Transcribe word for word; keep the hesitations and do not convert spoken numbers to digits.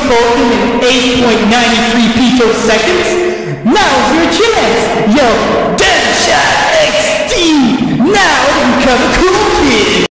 spoken in eight point nine three picoseconds. Now's your chance. Yo,